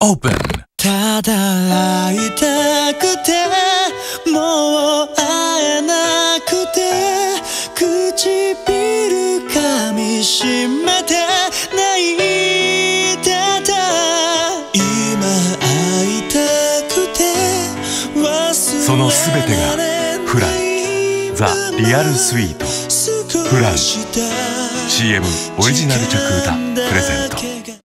オープン。 ただ会いたくてもう会えなくて唇噛みしめて泣いてた今会いたくてそのすべてがフランザ・リアルスイートフラン CM オリジナル着歌プレゼント。